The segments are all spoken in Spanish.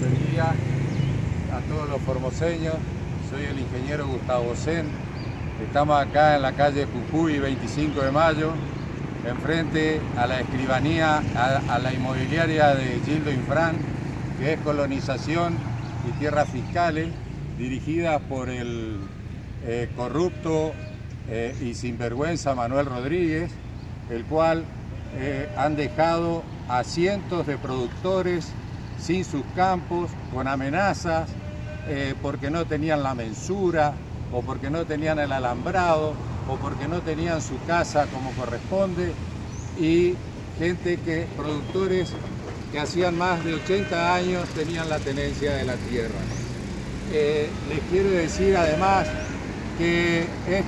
Buen día a todos los formoseños. Soy el ingeniero Gustavo Sen. Estamos acá en la calle Jujuy 25 de Mayo, enfrente a la escribanía, a la inmobiliaria de Gildo Infran, que es Colonización y Tierras Fiscales, dirigida por el corrupto y sinvergüenza Manuel Rodríguez, el cual han dejado a cientos de productores sin sus campos, con amenazas, porque no tenían la mensura, o porque no tenían el alambrado, o porque no tenían su casa como corresponde, y productores que hacían más de 80 años tenían la tenencia de la tierra. Les quiero decir además que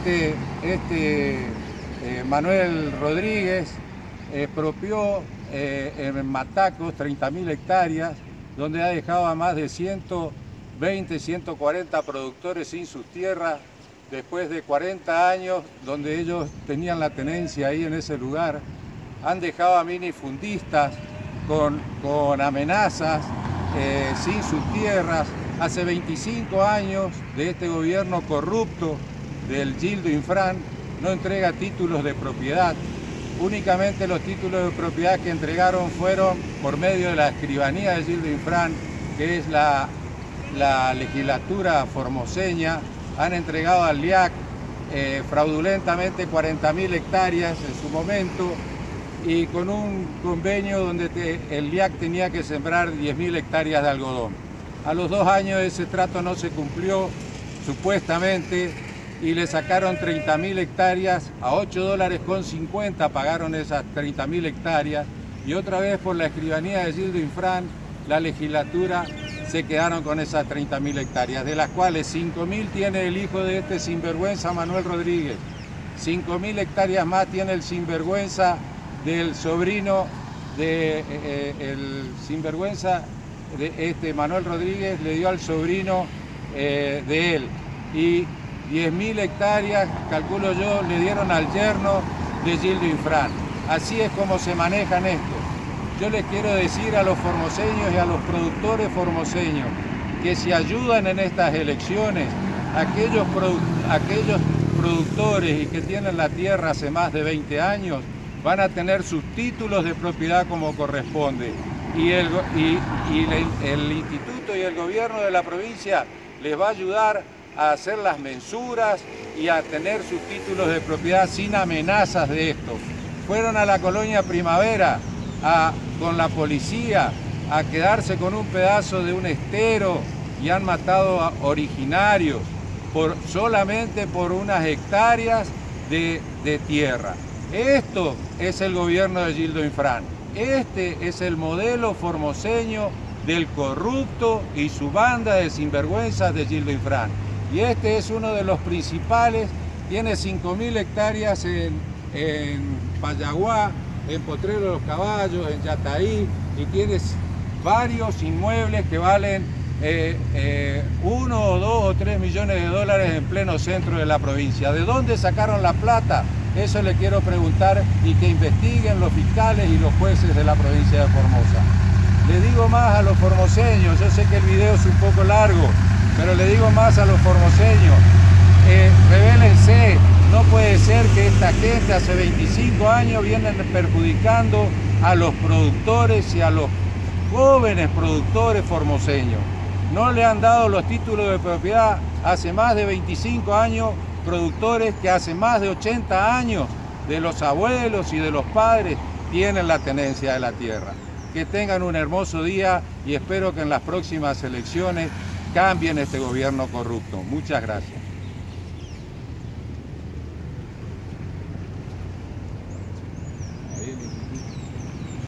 Manuel Rodríguez expropió en Matacos 30.000 hectáreas, donde ha dejado a más de 120, 140 productores sin sus tierras, después de 40 años donde ellos tenían la tenencia ahí en ese lugar. Han dejado a minifundistas con amenazas, sin sus tierras. Hace 25 años de este gobierno corrupto del Gildo Infran no entrega títulos de propiedad. Únicamente los títulos de propiedad que entregaron fueron por medio de la escribanía de Gildo Infran, que es la legislatura formoseña. Han entregado al LIAC fraudulentamente 40.000 hectáreas en su momento, y con un convenio donde el LIAC tenía que sembrar 10.000 hectáreas de algodón. A los 2 años ese trato no se cumplió, supuestamente, y le sacaron 30.000 hectáreas, a $8.50 pagaron esas 30.000 hectáreas, y otra vez por la escribanía de Gildo Infran, la legislatura se quedaron con esas 30.000 hectáreas, de las cuales 5.000 tiene el hijo de este sinvergüenza Manuel Rodríguez, 5.000 hectáreas más tiene el sinvergüenza del sobrino el sinvergüenza de Manuel Rodríguez le dio al sobrino de él, y 10.000 hectáreas, calculo yo, le dieron al yerno de Gildo Infran. Así es como se manejan esto. Yo les quiero decir a los formoseños y a los productores formoseños que si ayudan en estas elecciones aquellos productores y que tienen la tierra hace más de 20 años, van a tener sus títulos de propiedad como corresponde. Y el instituto y el gobierno de la provincia les va a ayudar a hacer las mensuras y a tener sus títulos de propiedad sin amenazas de esto. Fueron a la colonia Primavera con la policía a quedarse con un pedazo de un estero y han matado a originarios solamente por unas hectáreas de tierra. Esto es el gobierno de Gildo Infran. Este es el modelo formoseño del corrupto y su banda de sinvergüenzas de Gildo Infran. Y este es uno de los principales. Tiene 5.000 hectáreas en Payaguá, en Potrero de los Caballos, en Yataí, y tienes varios inmuebles que valen 1 o 2 o 3 millones de dólares en pleno centro de la provincia. ¿De dónde sacaron la plata? Eso le quiero preguntar, y que investiguen los fiscales y los jueces de la provincia de Formosa. Le digo más a los formoseños, yo sé que el video es un poco largo, pero le digo más a los formoseños, rebélense. No puede ser que esta gente hace 25 años vienen perjudicando a los productores y a los jóvenes productores formoseños. No le han dado los títulos de propiedad hace más de 25 años, productores que hace más de 80 años de los abuelos y de los padres tienen la tenencia de la tierra. Que tengan un hermoso día y espero que en las próximas elecciones cambien este gobierno corrupto. Muchas gracias.